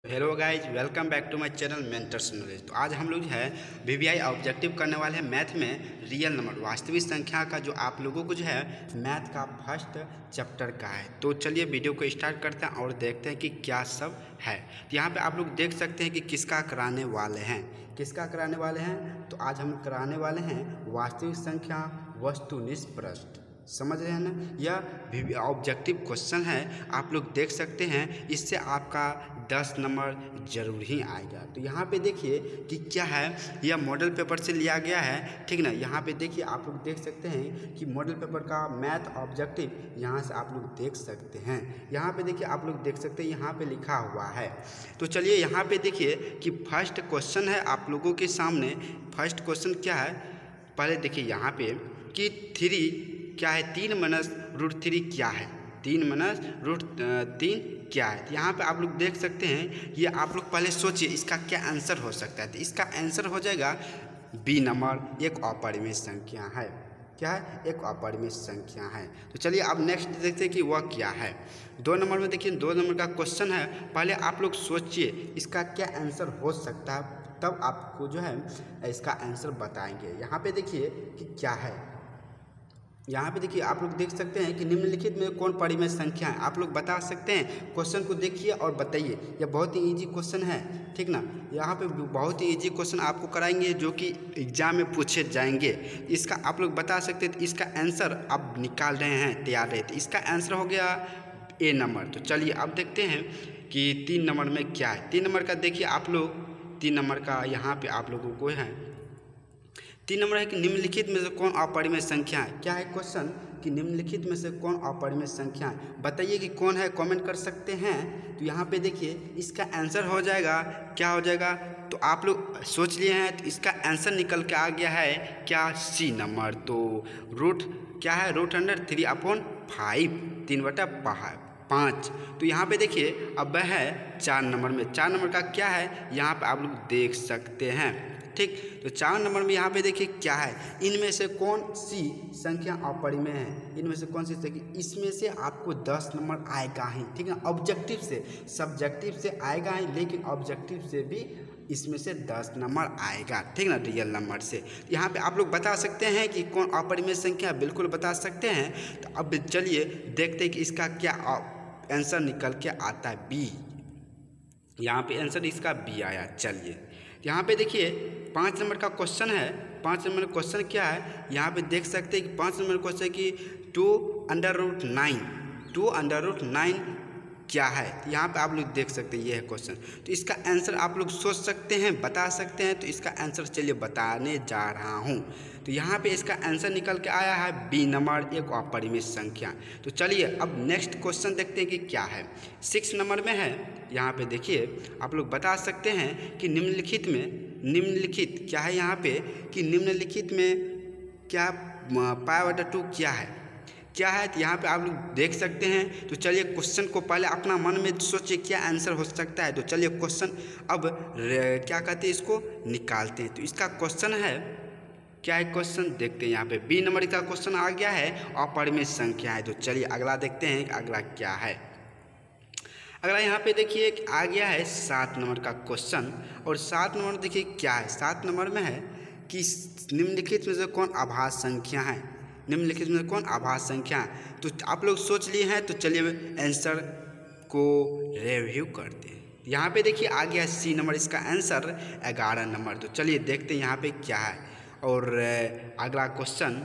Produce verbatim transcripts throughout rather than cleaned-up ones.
Hello guys, welcome back to my channel Mentors Knowledge. तो आज हम लोग जो है वीवीआई ऑब्जेक्टिव करने वाले हैं मैथ में रियल नंबर वास्तविक संख्या का, जो आप लोगों को जो है मैथ का फर्स्ट चैप्टर का है। तो चलिए वीडियो को स्टार्ट करते हैं और देखते हैं कि क्या सब है। तो यहाँ पे आप लोग देख सकते हैं कि किसका कराने वाले हैं, किसका कराने वाले हैं। तो आज हम कराने वाले हैं वास्तविक संख्या वस्तुनिष्ठ प्रश्न। समझ रहे हैं ना, यह ऑब्जेक्टिव क्वेश्चन है, आप लोग देख सकते हैं। इससे आपका दस नंबर जरूर ही आएगा। तो यहाँ पे देखिए कि क्या है, यह मॉडल पेपर से लिया गया है, ठीक ना। यहाँ पे देखिए आप लोग देख सकते हैं कि मॉडल पेपर का मैथ ऑब्जेक्टिव यहाँ से आप लोग देख सकते हैं। यहाँ पे देखिए आप लोग देख सकते हैं, यहाँ पे लिखा हुआ है। तो चलिए यहाँ पे देखिए कि फर्स्ट क्वेश्चन है आप लोगों के सामने। फर्स्ट क्वेश्चन क्या है, पहले देखिए यहाँ पे कि थ्री क्या है, तीन माइनस रूट थ्री क्या है, तीन माइनस रूट तीन क्या है। तो यहाँ पे आप लोग देख सकते हैं, ये आप लोग पहले सोचिए इसका क्या आंसर हो सकता है। तो इसका आंसर हो जाएगा बी नंबर, एक अपरिमेय संख्या है। क्या है, एक अपरिमेय संख्या है। तो चलिए अब नेक्स्ट देखते हैं कि वह क्या है। दो नंबर में देखिए, दो नंबर का क्वेश्चन है, पहले आप लोग सोचिए इसका क्या आंसर हो सकता है, तब आपको जो है इसका आंसर बताएंगे। यहाँ पे देखिए कि क्या है, यहाँ पे देखिए आप लोग देख सकते हैं कि निम्नलिखित में कौन परिमेय संख्या है। आप लोग बता सकते हैं, क्वेश्चन को देखिए और बताइए। यह बहुत ही इजी क्वेश्चन है, ठीक ना। यहाँ पे बहुत ही इजी क्वेश्चन आपको कराएंगे जो कि एग्जाम में पूछे जाएंगे। इसका आप लोग बता सकते हैं, तो इसका आंसर अब निकाल रहे हैं, तैयार रहे। तो इसका आंसर हो गया ए नंबर। तो चलिए अब देखते हैं कि तीन नंबर में क्या है। तीन नंबर का देखिए आप लोग, तीन नंबर का यहाँ पे आप लोगों को है, तीन नंबर है कि निम्नलिखित में से कौन अपरिमेय संख्या है। क्या है क्वेश्चन कि निम्नलिखित में से कौन अपरिमेय संख्या है, बताइए कि कौन है, कमेंट कर सकते हैं। तो यहाँ पे देखिए इसका आंसर हो जाएगा, क्या हो जाएगा, तो आप लोग सोच लिए हैं। तो इसका आंसर निकल के आ गया है क्या, सी नंबर। तो रूट क्या है, root under three upon five, तीन बटा पाँच। तो यहाँ पे देखिए अब है चार नंबर में, चार नंबर का क्या है, यहाँ पे आप लोग देख सकते हैं, ठीक। तो चार नंबर में यहाँ पे देखिए क्या है, इनमें से कौन सी संख्या अपरिमेय है, इनमें से कौन सी संख्या, इसमें से आपको दस नंबर आएगा ही, ठीक है। ऑब्जेक्टिव से, सब्जेक्टिव से आएगा ही, लेकिन ऑब्जेक्टिव से भी इसमें से दस नंबर आएगा, ठीक ना, रियल नंबर से। यहाँ पे आप लोग बता सकते हैं कि कौन अपरिमेय संख्या, बिल्कुल बता सकते हैं। तो अब चलिए देखते हैं कि इसका क्या आंसर निकल के आता है, बी। यहाँ पे आंसर इसका बी आया। चलिए यहाँ पे देखिए पाँच नंबर का क्वेश्चन है। पाँच नंबर क्वेश्चन क्या है, यहाँ पे देख सकते हैं कि पाँच नंबर क्वेश्चन कि two under root nine, two under root nine क्या है। तो यहाँ पे आप लोग देख सकते हैं, ये है क्वेश्चन। तो इसका आंसर आप लोग सोच सकते हैं, बता सकते हैं। तो इसका आंसर चलिए बताने जा रहा हूँ। तो यहाँ पे इसका आंसर निकल के आया है बी नंबर, एक अपरिमेय संख्या। तो चलिए अब नेक्स्ट क्वेश्चन देखते हैं कि क्या है। सिक्स नंबर में है, यहाँ पे देखिए आप लोग बता सकते हैं कि निम्नलिखित में, निम्नलिखित क्या है यहाँ पे कि निम्नलिखित में क्या पाई बटा टू क्या है, क्या है। तो यहाँ पे आप लोग देख सकते हैं। तो चलिए क्वेश्चन को पहले अपना मन में सोचिए क्या आंसर हो सकता है। तो चलिए क्वेश्चन अब क्या कहते हैं, इसको निकालते हैं। तो इसका क्वेश्चन है, क्या है क्वेश्चन देखते हैं। यहाँ पे बी नंबर का क्वेश्चन आ गया है, अपरिमेय संख्या है। तो चलिए अगला देखते हैं अगला क्या है। अगला यहाँ पे देखिए आ गया है सात नंबर का क्वेश्चन। और सात नंबर देखिए क्या है, सात नंबर में है कि निम्नलिखित में से कौन आभाज्य संख्या है, निम्नलिखित में कौन आभाज्य संख्या है। तो आप लोग सोच लिए हैं। तो चलिए आंसर को रिव्यू करते हैं। यहाँ पे देखिए आ गया सी नंबर, इसका आंसर ग्यारह नंबर। तो चलिए देखते हैं यहाँ पे क्या है। और अगला क्वेश्चन,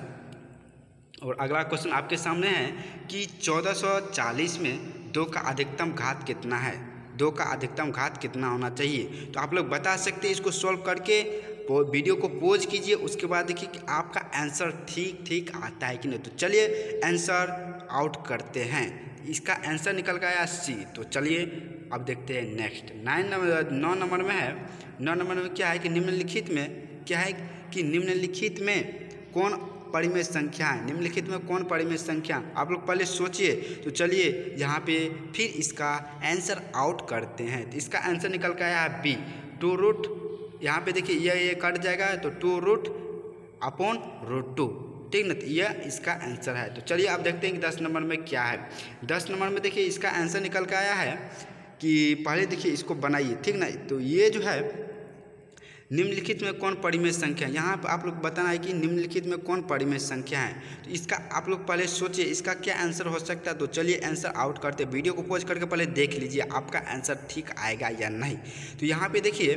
और अगला क्वेश्चन आपके सामने है कि चौदह सौ चालीस में दो का अधिकतम घात कितना है, दो का अधिकतम घात कितना होना चाहिए। तो आप लोग बता सकते हैं, इसको सॉल्व करके वीडियो को पॉज कीजिए, उसके बाद देखिए कि आपका आंसर ठीक ठीक आता है कि नहीं। तो चलिए आंसर आउट करते हैं। इसका आंसर निकल गया सी। तो चलिए अब देखते हैं नेक्स्ट। नाइन नंबर, नौ नंबर में है, नौ नंबर में क्या है कि निम्नलिखित में क्या है कि निम्नलिखित में कौन परिमेय संख्या है, निम्नलिखित में कौन परिमेय संख्या, आप लोग पहले सोचिए। तो चलिए यहाँ पे फिर इसका आंसर आउट करते हैं। तो इसका आंसर निकल के आया है बी, टू रूट, यहाँ पे देखिए यह ये कट जाएगा, तो two root upon root two, ठीक ना। तो यह इसका आंसर है। तो चलिए आप देखते हैं कि दस नंबर में क्या है। दस नंबर में देखिए इसका आंसर निकल के आया है कि पहले देखिए इसको बनाइए, ठीक ना। तो ये जो है निम्नलिखित में कौन परिमेय संख्या है, यहाँ पर आप लोग बताना है कि निम्नलिखित में कौन परिमेय संख्या है। तो इसका आप लोग पहले सोचिए इसका क्या आंसर हो सकता है। तो चलिए आंसर आउट करते हैं, वीडियो को पॉज करके पहले देख लीजिए आपका आंसर ठीक आएगा या नहीं। तो यहाँ पे देखिए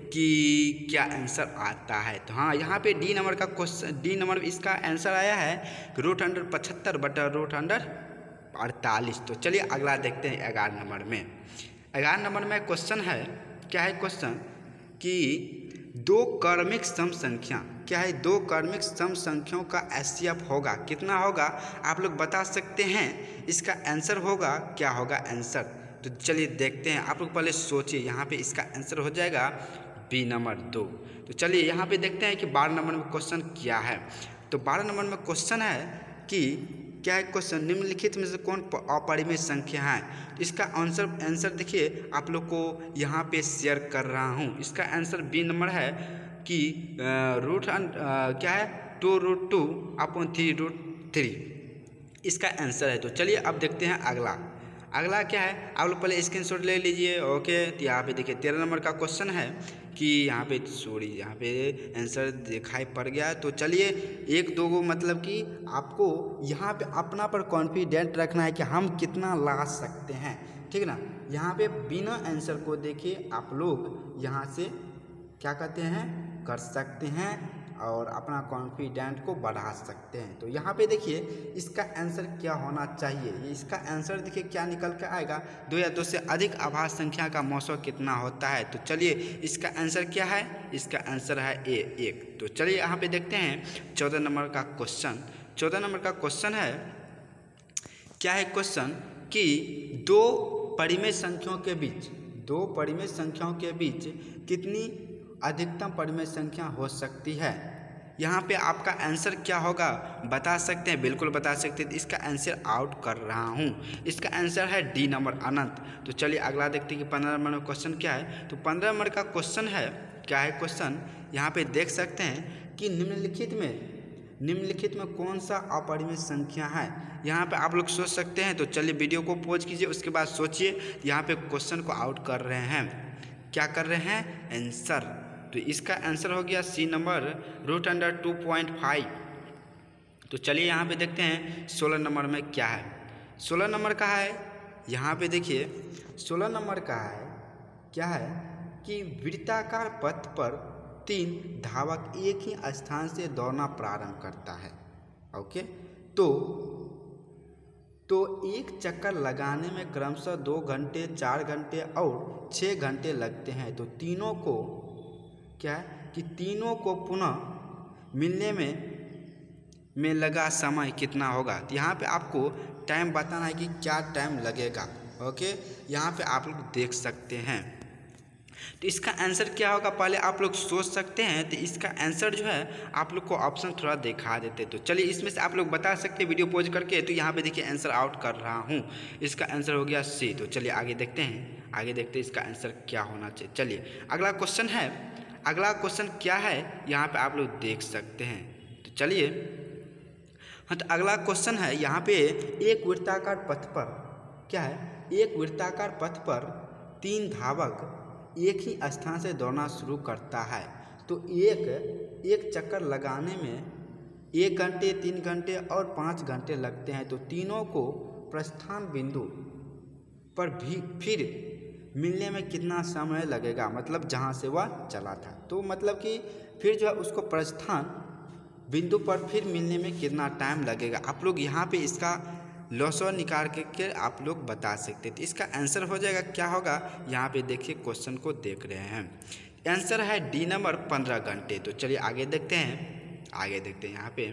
कि क्या आंसर आता है। तो हाँ, यहाँ पे डी नंबर का क्वेश्चन, डी नंबर इसका आंसर आया है रूट अंडर पचहत्तर बटा रूट अंडर अड़तालीस। तो चलिए अगला देखते हैं ग्यारह नंबर में। ग्यारह नंबर में क्वेश्चन है, क्या है क्वेश्चन कि दो क्रमिक सम संख्या, क्या है, दो क्रमिक सम संख्याओं का एच सी एफ होगा, कितना होगा आप लोग बता सकते हैं। इसका आंसर होगा, क्या होगा आंसर। तो चलिए देखते हैं, आप लोग पहले सोचिए। यहाँ पे इसका आंसर हो जाएगा बी नंबर दो। तो चलिए यहाँ पे देखते हैं कि बारह नंबर में क्वेश्चन क्या है। तो बारह नंबर में क्वेश्चन है कि क्या है क्वेश्चन, निम्नलिखित में से कौन अपरिमेय संख्या है। तो इसका आंसर आंसर देखिए आप लोग को यहाँ पे शेयर कर रहा हूँ। इसका आंसर बी नंबर है कि रूट क्या है two root two upon three root three, इसका आंसर है। तो चलिए अब देखते हैं अगला। अगला क्या है, आप लोग पहले स्क्रीनशॉट ले लीजिए। ओके, तो यहाँ पे देखिए तेरह नंबर का क्वेश्चन है कि यहाँ पे सॉरी यहाँ पे आंसर दिखाई पड़ गया। तो चलिए एक दो गो मतलब कि आपको यहाँ पे अपना पर कॉन्फिडेंट रखना है कि हम कितना ला सकते हैं, ठीक ना। यहाँ पे बिना आंसर को देखिए आप लोग यहाँ से क्या कहते हैं कर सकते हैं और अपना कॉन्फिडेंट को बढ़ा सकते हैं। तो यहाँ पे देखिए इसका आंसर क्या होना चाहिए। इसका आंसर देखिए क्या निकल के आएगा, दो या दो से अधिक आभाज्य संख्या का मौसम कितना होता है। तो चलिए इसका आंसर क्या है, इसका आंसर है ए एक। तो चलिए यहाँ पे देखते हैं चौदह नंबर का क्वेश्चन। चौदह नंबर का क्वेश्चन है, क्या है क्वेश्चन कि दो परिमेय संख्याओं के बीच, दो परिमेय संख्याओं के बीच कितनी अधिकतम परिमेय संख्या हो सकती है। यहाँ पे आपका आंसर क्या होगा बता सकते हैं, बिल्कुल बता सकते हैं। इसका आंसर आउट कर रहा हूँ, इसका आंसर है डी नंबर अनंत। तो चलिए अगला देखते हैं कि पंद्रह नंबर में क्वेश्चन क्या है। तो पंद्रह नंबर का क्वेश्चन है, क्या है क्वेश्चन, यहाँ पे देख सकते हैं कि निम्नलिखित में निम्नलिखित में कौन सा अपरिमेय संख्या है। यहाँ पे आप लोग सोच सकते हैं। तो चलिए वीडियो को पॉज कीजिए, उसके बाद सोचिए। यहाँ पे क्वेश्चन को आउट कर रहे हैं, क्या कर रहे हैं आंसर। तो इसका आंसर हो गया C number root under two point five. तो चलिए यहाँ पे देखते हैं सोलह नंबर में क्या है। सोलह नंबर का है, यहाँ पे देखिए सोलह नंबर का है, क्या है कि वृत्ताकार पथ पर तीन धावक एक ही स्थान से दौड़ना प्रारंभ करता है। ओके, तो तो एक चक्कर लगाने में क्रमशः दो घंटे, चार घंटे और छः घंटे लगते हैं। तो तीनों को क्या है कि तीनों को पुनः मिलने में में लगा समय कितना होगा। तो यहाँ पे आपको टाइम बताना है कि क्या टाइम लगेगा। ओके, यहाँ पे आप लोग देख सकते हैं। तो इसका आंसर क्या होगा पहले आप लोग सोच सकते हैं। तो इसका आंसर जो है आप लोग को ऑप्शन थोड़ा दिखा देते। तो चलिए इसमें से आप लोग बता सकते हैं वीडियो पॉज करके। तो यहाँ पे देखिए आंसर आउट कर रहा हूँ, इसका आंसर हो गया सी। तो चलिए आगे देखते हैं, आगे देखते हैं इसका आंसर क्या होना चाहिए। चलिए अगला क्वेश्चन है, अगला क्वेश्चन क्या है यहाँ पे आप लोग देख सकते हैं। तो चलिए हाँ, तो अगला क्वेश्चन है यहाँ पे एक वृत्ताकार पथ पर, क्या है, एक वृत्ताकार पथ पर तीन धावक एक ही स्थान से दौड़ना शुरू करता है। तो एक एक चक्कर लगाने में एक घंटे, तीन घंटे और पाँच घंटे लगते हैं। तो तीनों को प्रस्थान बिंदु पर भी फिर मिलने में कितना समय लगेगा, मतलब जहाँ से वह चला था। तो मतलब कि फिर जो है उसको प्रस्थान बिंदु पर फिर मिलने में कितना टाइम लगेगा। आप लोग यहाँ पे इसका लॉसर निकाल के, के आप लोग बता सकते थे। इसका आंसर हो जाएगा, क्या होगा यहाँ पे देखिए क्वेश्चन को देख रहे हैं। आंसर है डी नंबर पंद्रह घंटे। तो चलिए आगे देखते हैं, आगे देखते हैं यहाँ पे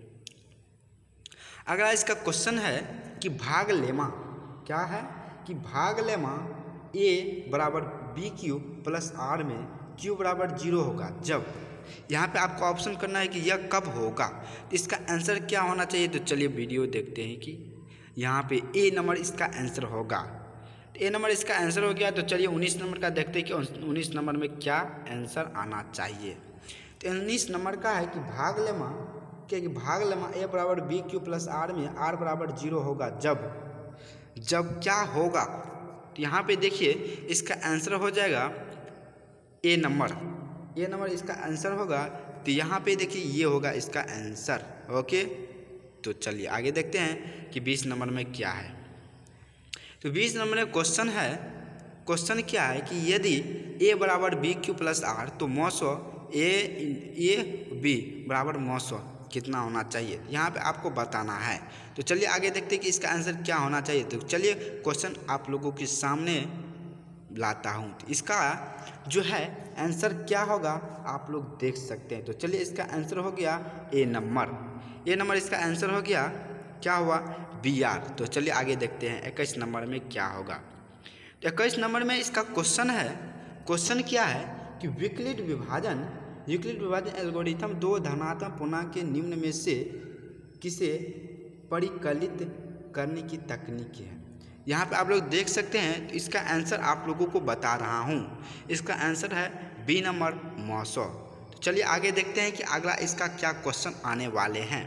अगला इसका क्वेश्चन है कि भाग लेमा, क्या है कि भाग लेमा ए बराबर बी क्यू प्लस आर में क्यू बराबर जीरो होगा जब, यहाँ पे आपको ऑप्शन करना है कि यह कब होगा। तो इसका आंसर क्या होना चाहिए। तो चलिए वीडियो देखते हैं कि यहाँ पे ए नंबर इसका आंसर होगा। तो ए नंबर इसका आंसर हो गया। तो चलिए उन्नीस नंबर का देखते हैं कि उन्नीस नंबर में क्या आंसर आना चाहिए। तो उन्नीस नंबर का है कि भाग लेमा, क्या कि भाग लेमा ए बराबर बी क्यू प्लस आर में आर बराबर जीरो होगा जब, जब क्या होगा, तो यहाँ पे देखिए इसका आंसर हो जाएगा ए नंबर, ए नंबर इसका आंसर होगा। तो यहाँ पे देखिए ये होगा इसका आंसर। ओके, तो चलिए आगे देखते हैं कि बीस नंबर में क्या है। तो बीस नंबर में क्वेश्चन है, क्वेश्चन क्या है कि यदि ए बराबर बी क्यू प्लस आर तो मौसो ए ए बी बराबर मौसो कितना होना चाहिए, यहाँ पे आपको बताना है। तो चलिए आगे देखते हैं कि इसका आंसर क्या होना चाहिए। तो चलिए क्वेश्चन आप लोगों के सामने लाता हूँ। तो इसका जो है आंसर क्या होगा आप लोग देख सकते हैं। तो चलिए इसका आंसर हो गया ए नंबर, ए नंबर इसका आंसर हो गया, क्या हुआ बी आर। तो चलिए आगे देखते हैं इक्कीस नंबर में क्या होगा। तो इक्कीस नंबर में इसका क्वेश्चन है, क्वेश्चन क्या है कि विकलित विभाजन, विकलित विभाजन एल्गोरिथम दो धनात्मक पूर्णांक के निम्न में से किसे परिकलित करने की तकनीक है। यहाँ पे आप लोग देख सकते हैं। तो इसका आंसर आप लोगों को बता रहा हूँ, इसका आंसर है बी नंबर मौसो। तो चलिए आगे देखते हैं कि अगला इसका क्या क्वेश्चन आने वाले हैं।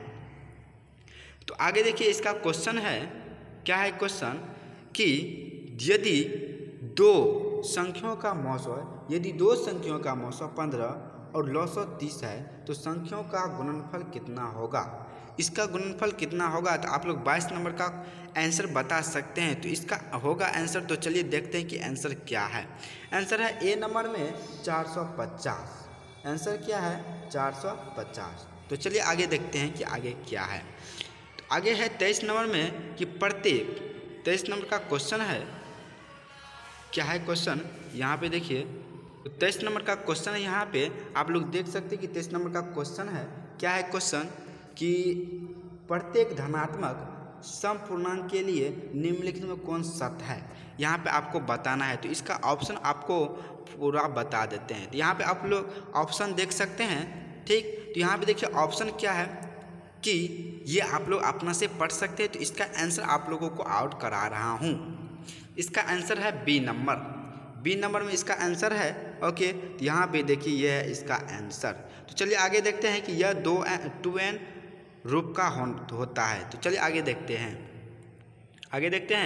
तो आगे देखिए इसका क्वेश्चन है, क्या है क्वेश्चन कि यदि दो संख्याओं का मौसो, यदि दो संख्याओं का मौसो पंद्रह और लौसो तीस है तो संख्याओं का गुणनफल कितना होगा। इसका गुणनफल कितना होगा तो आप लोग बाईस नंबर का आंसर बता सकते हैं। तो इसका होगा आंसर, तो चलिए देखते हैं कि आंसर क्या है। आंसर है ए नंबर में चार सौ पचास, आंसर क्या है चार सौ पचास। तो चलिए आगे देखते हैं कि आगे क्या है। तो आगे है तेईस नंबर में कि प्रत्येक, तेईस नंबर का क्वेश्चन है, क्या है क्वेश्चन यहाँ पे देखिए। तो तेईस नंबर का क्वेश्चन है, यहाँ पे आप लोग देख सकते हैं कि तेईस नंबर का क्वेश्चन है, क्या है क्वेश्चन कि प्रत्येक धनात्मक समपूर्णांक के लिए निम्नलिखित में कौन सत्य है, यहाँ पे आपको बताना है। तो इसका ऑप्शन आपको पूरा बता देते हैं। तो यहाँ पे आप लोग ऑप्शन देख सकते हैं, ठीक। तो यहाँ पे देखिए ऑप्शन क्या है कि ये आप लोग अपना से पढ़ सकते हैं। तो इसका आंसर आप लोगों को आउट करा रहा हूँ। इसका आंसर है बी नंबर, बी नंबर में इसका आंसर है। ओके, तो यहाँ पे देखिए ये है इसका आंसर। तो चलिए आगे देखते हैं कि यह दो टू एन रूप का हो, होता है। तो चलिए आगे देखते हैं, आगे देखते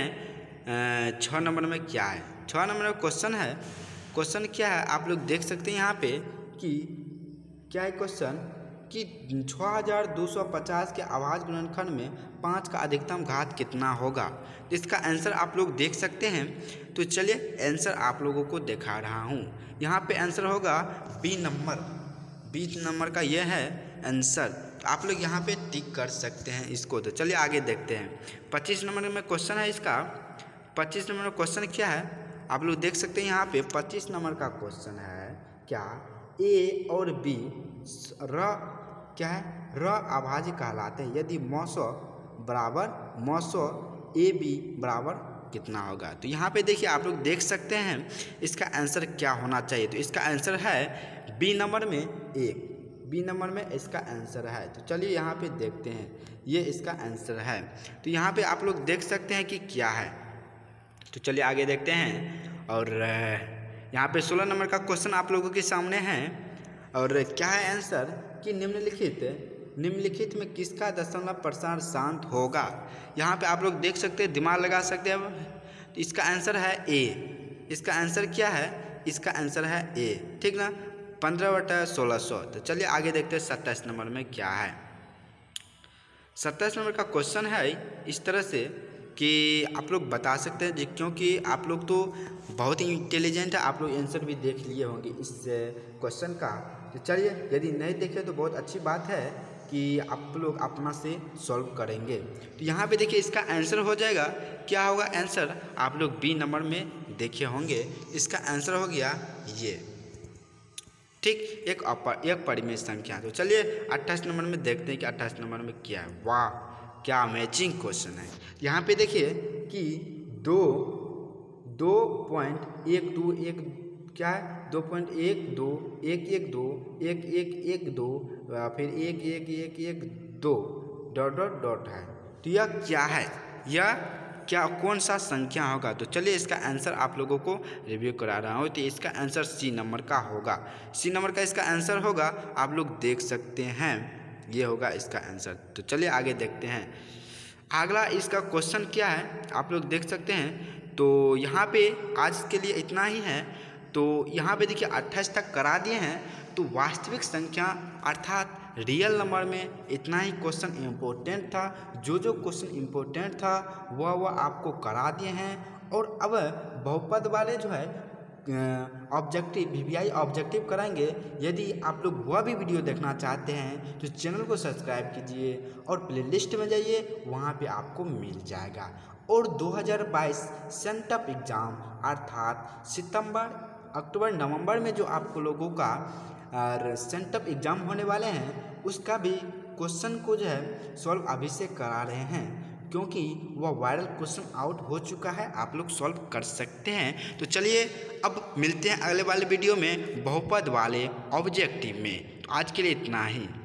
हैं छः नंबर में क्या है। छः नंबर में क्वेश्चन है, क्वेश्चन क्या है आप लोग देख सकते हैं यहाँ पे कि क्या है क्वेश्चन कि छः हज़ार दो सौ पचास के अभाज्य गुणनखंड में पाँच का अधिकतम घात कितना होगा। तो इसका आंसर आप लोग देख सकते हैं। तो चलिए आंसर आप लोगों को दिखा रहा हूँ। यहाँ पे आंसर होगा बी नंबर, बी नंबर का यह है आंसर। तो आप लोग यहाँ पे टिक कर सकते हैं इसको। तो चलिए आगे देखते हैं। पच्चीस नंबर में क्वेश्चन है इसका, पच्चीस नंबर में क्वेश्चन क्या है आप लोग देख सकते हैं। यहाँ पे पच्चीस नंबर का क्वेश्चन है, क्या ए और बी र क्या है र अभाज्य कहलाते हैं यदि मौसो बराबर मौसो ए बी बराबर कितना होगा। तो यहाँ पे देखिए आप लोग देख सकते हैं इसका आंसर क्या होना चाहिए। तो इसका आंसर है बी नंबर में एक, बी नंबर में इसका आंसर है। तो चलिए यहाँ पे देखते हैं, ये इसका आंसर है। तो यहाँ पे आप लोग देख सकते हैं कि क्या है। तो चलिए आगे देखते हैं। और यहाँ पे सोलह नंबर का क्वेश्चन आप लोगों के सामने है। और क्या है आंसर कि निम्नलिखित निम्नलिखित में किसका दशमलव प्रसार शांत होगा। यहाँ पे आप लोग देख सकते हैं, दिमाग लगा सकते हैं। तो इसका आंसर है ए, इसका आंसर क्या है, इसका आंसर है ए, ठीक ना, पंद्रह बटा सोलह सौ। तो चलिए आगे देखते हैं सत्ताईस नंबर में क्या है। सत्ताईस नंबर का क्वेश्चन है इस तरह से कि आप लोग बता सकते हैं, क्योंकि आप लोग तो बहुत ही इंटेलिजेंट है, आप लोग आंसर भी देख लिए होंगे इस क्वेश्चन का। तो चलिए यदि नहीं देखे तो बहुत अच्छी बात है कि आप लोग अपना से सॉल्व करेंगे। तो यहाँ पे देखिए इसका आंसर हो जाएगा, क्या होगा आंसर आप लोग बी नंबर में देखे होंगे। इसका आंसर हो गया ये, ठीक, एक अपर एक परिमेय संख्या। तो चलिए अट्ठाईस नंबर में देखते हैं कि अट्ठाईस नंबर में क्या है। वाह क्या अमेजिंग क्वेश्चन है। यहाँ पे देखिए कि दो दो पॉइंट एक दो एक क्या है दो पॉइंट एक दो एक एक दो एक एक एक दो फिर एक एक एक एक दो डॉट डॉट डॉट है। तो यह क्या है, यह क्या कौन सा संख्या होगा। तो चलिए इसका आंसर आप लोगों को रिव्यू करा रहा हूँ। तो इसका आंसर सी नंबर का होगा, सी नंबर का इसका आंसर होगा। आप लोग देख सकते हैं ये होगा इसका आंसर। तो चलिए आगे देखते हैं। अगला इसका क्वेश्चन क्या है आप लोग देख सकते हैं। तो यहाँ पे आज के लिए इतना ही है। तो यहाँ पे देखिए अट्ठाईस तक करा दिए हैं। तो वास्तविक संख्या अर्थात रियल नंबर में इतना ही क्वेश्चन इम्पोर्टेंट था। जो जो क्वेश्चन इम्पोर्टेंट था वह वह आपको करा दिए हैं। और अब बहुपद वाले जो है ऑब्जेक्टिव वीवीआई ऑब्जेक्टिव कराएंगे। यदि आप लोग वह भी वीडियो देखना चाहते हैं तो चैनल को सब्सक्राइब कीजिए और प्लेलिस्ट में जाइए, वहाँ पे आपको मिल जाएगा। और दो हज़ार बाईस सेंटअप एग्ज़ाम अर्थात सितंबर अक्टूबर नवंबर में जो आपको लोगों का सेंटअप एग्ज़ाम होने वाले हैं उसका भी क्वेश्चन को जो है सॉल्व अभी से करा रहे हैं, क्योंकि वह वायरल क्वेश्चन आउट हो चुका है, आप लोग सॉल्व कर सकते हैं। तो चलिए अब मिलते हैं अगले वाले वीडियो में बहुपद वाले ऑब्जेक्टिव में। तो आज के लिए इतना ही।